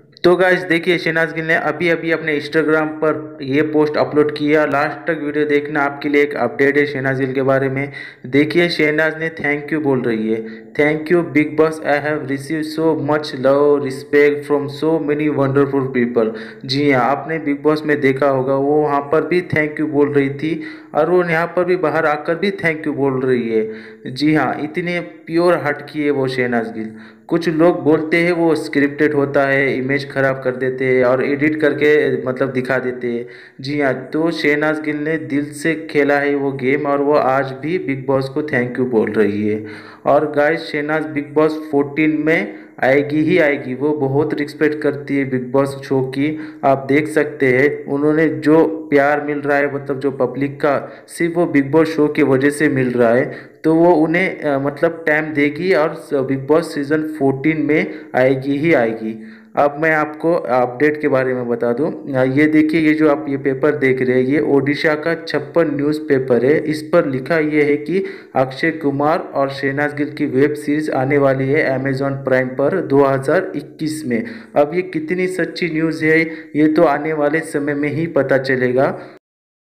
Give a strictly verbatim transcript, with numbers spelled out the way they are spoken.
तो गाइस देखिए, शहनाज गिल ने अभी अभी अपने इंस्टाग्राम पर ये पोस्ट अपलोड किया। लास्ट तक वीडियो देखना, आपके लिए एक अपडेट है शहनाज गिल के बारे में। देखिए, शहनाज ने थैंक यू बोल रही है। Thank you big boss, I have receive so much love respect from so many wonderful people. जी हाँ, आपने बिग बॉस में देखा होगा, वो वहाँ पर भी थैंक यू बोल रही थी और वो यहाँ पर भी बाहर आकर भी थैंक यू बोल रही है। जी हाँ, इतने प्योर हार्ट की है वो शहनाज गिल। कुछ लोग बोलते हैं वो स्क्रिप्टेड होता है, इमेज खराब कर देते हैं और एडिट करके मतलब दिखा देते हैं। जी हाँ, तो शहनाज गिल ने दिल से खेला है वो गेम और वो आज भी बिग बॉस को थैंक यू बोल रही है। और guys, Shehnaaz big boss fourteen में आएगी ही आएगी। वो बहुत रिस्पेक्ट करती है बिग बॉस शो की। आप देख सकते हैं उन्होंने जो प्यार मिल रहा है, मतलब जो पब्लिक का, सिर्फ वो बिग बॉस शो की वजह से मिल रहा है। तो वो उन्हें अ, मतलब टाइम देगी और बिग बॉस सीजन फोर्टीन में आएगी ही आएगी। अब मैं आपको अपडेट के बारे में बता दूं। अ, ये देखिए, ये जो आप ये पेपर देख रहे हैं, ये ओडिशा का छप्पन न्यूज़ पेपर है। इस पर लिखा ये है कि अक्षय कुमार और शहनाज गिल की वेब सीरीज आने वाली है अमेजॉन प्राइम पर दो हज़ार इक्कीस में। अब ये कितनी सच्ची न्यूज़ है, ये तो आने वाले समय में ही पता चलेगा।